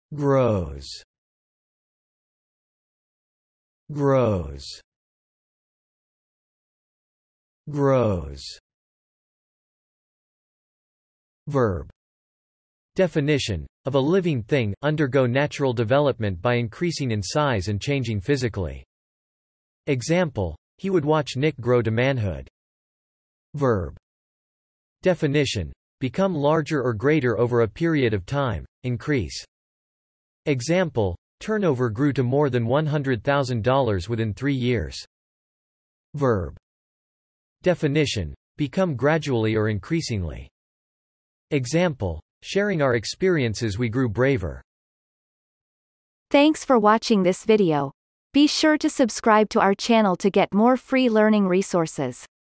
grows, grows, grows. Verb. Definition: of a living thing, undergo natural development by increasing in size and changing physically. Example: he would watch Nick grow to manhood. Verb. Definition: become larger or greater over a period of time, increase. Example: turnover grew to more than $100,000 within 3 years. Verb. Definition: become gradually or increasingly. Example: sharing our experiences we grew braver. Thanks for watching this video. Be sure to subscribe to our channel to get more free learning resources.